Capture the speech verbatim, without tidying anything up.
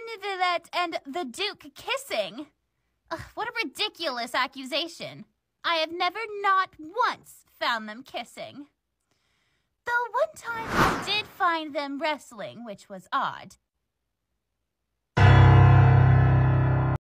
Vivette and the Duke kissing. Ugh, what a ridiculous accusation. I have never not once found them kissing. Though one time I did find them wrestling, which was odd.